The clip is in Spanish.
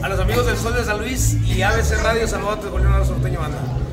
A los amigos del Sol de San Luis y ABC Radio, saludos a Julián Sorteño Banda.